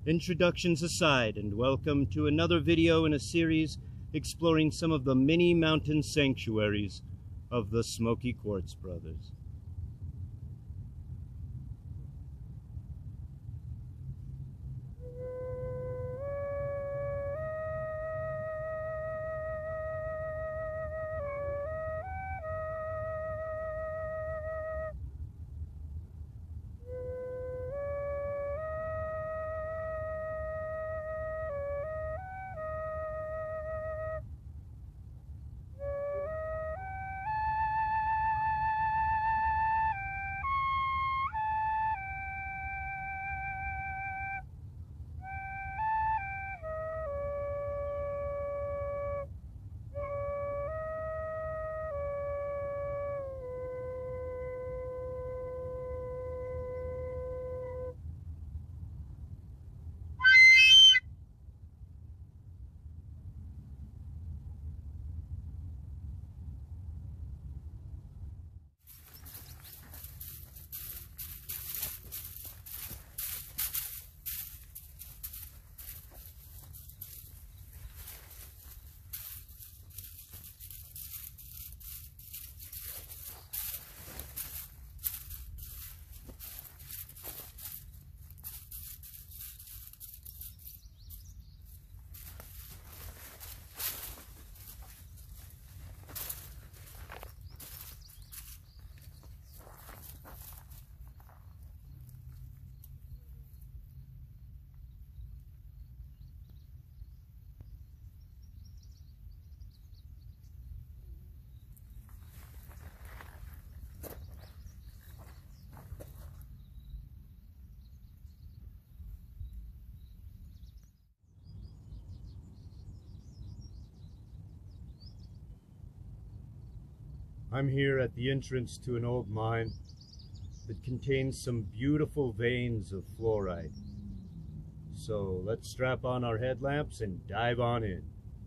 Introductions aside, and welcome to another video in a series exploring some of the many mountain sanctuaries of the Smoky Quartz Brothers. I'm here at the entrance to an old mine that contains some beautiful veins of fluorite. So let's strap on our headlamps and dive on in.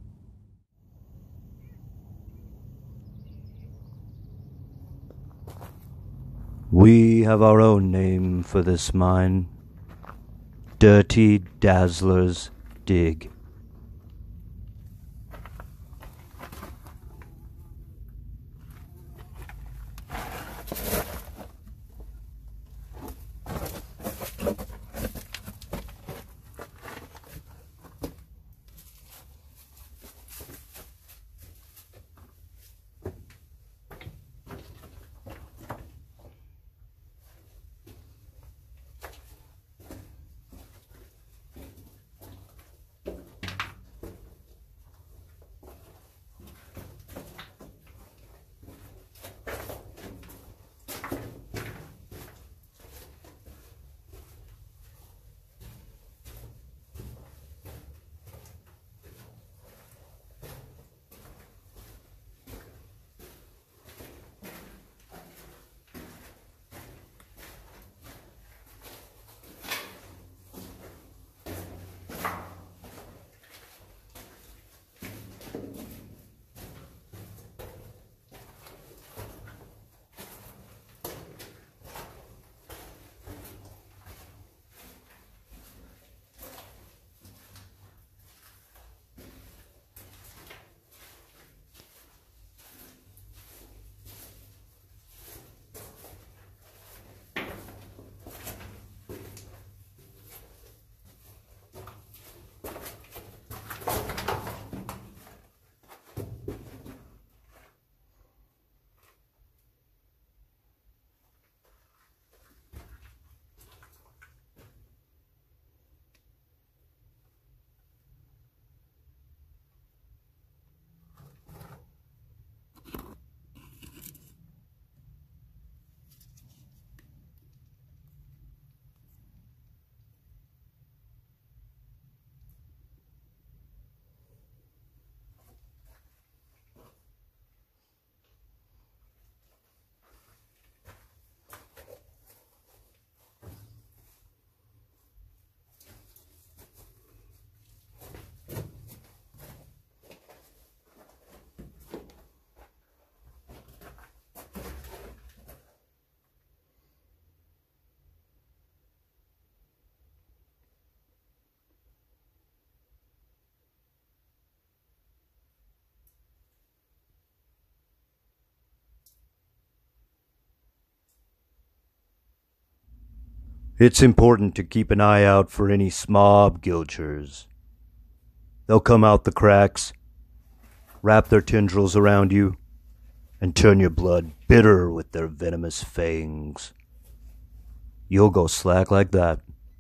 We have our own name for this mine. Dirty Dazzler's Dig. It's important to keep an eye out for any Smob Gilchers. They'll come out the cracks, wrap their tendrils around you, and turn your blood bitter with their venomous fangs. You'll go slack like that.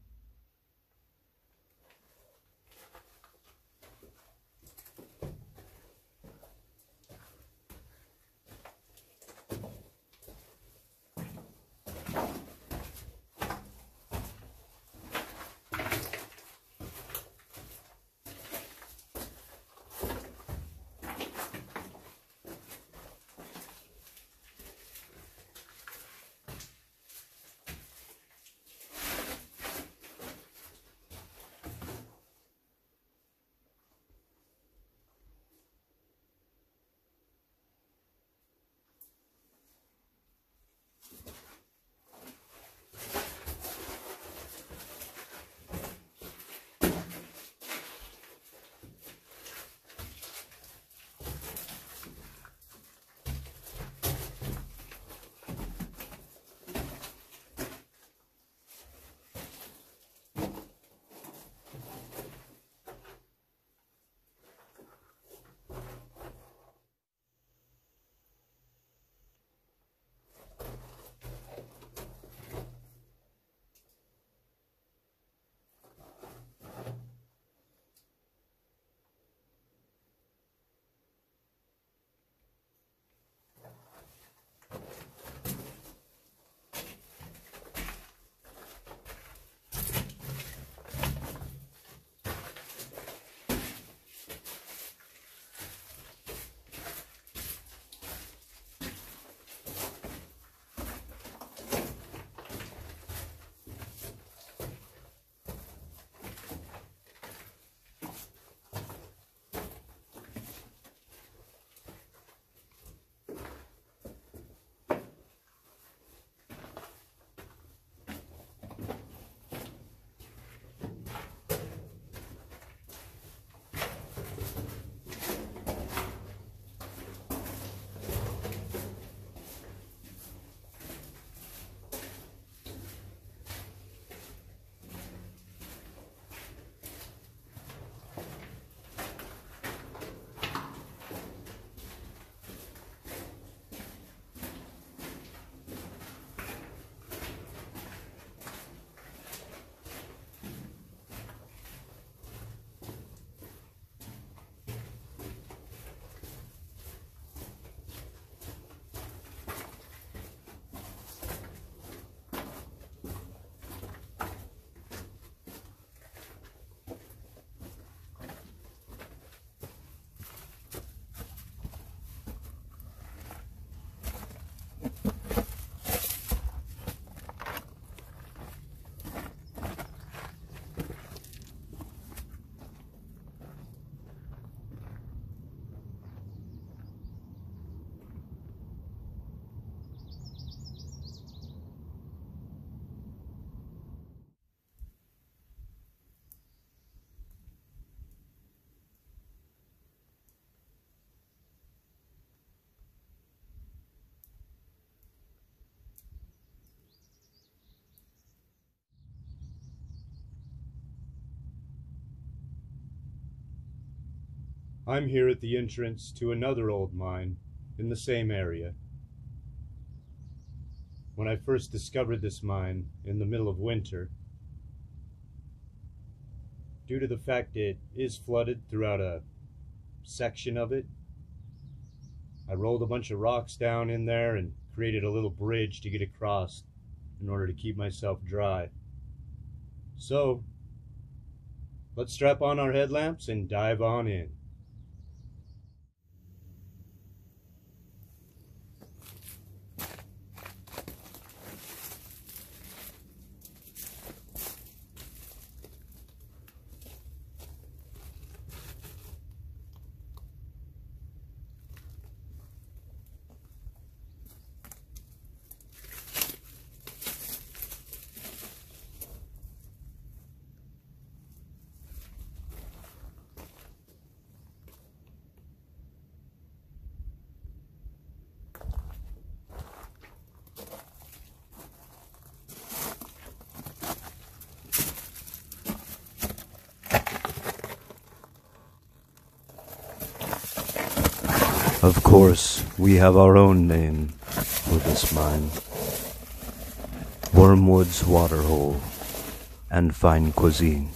I'm here at the entrance to another old mine in the same area. When I first discovered this mine in the middle of winter, due to the fact it is flooded throughout a section of it, I rolled a bunch of rocks down in there and created a little bridge to get across in order to keep myself dry. So, let's strap on our headlamps and dive on in. Of course, we have our own name for this mine. Wormwood's Waterhole and Fine Cuisine.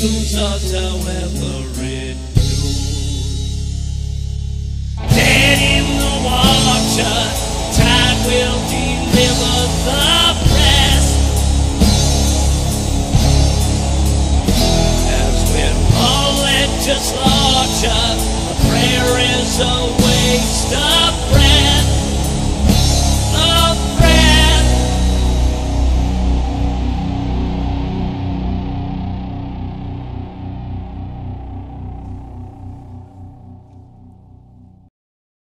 news of the weather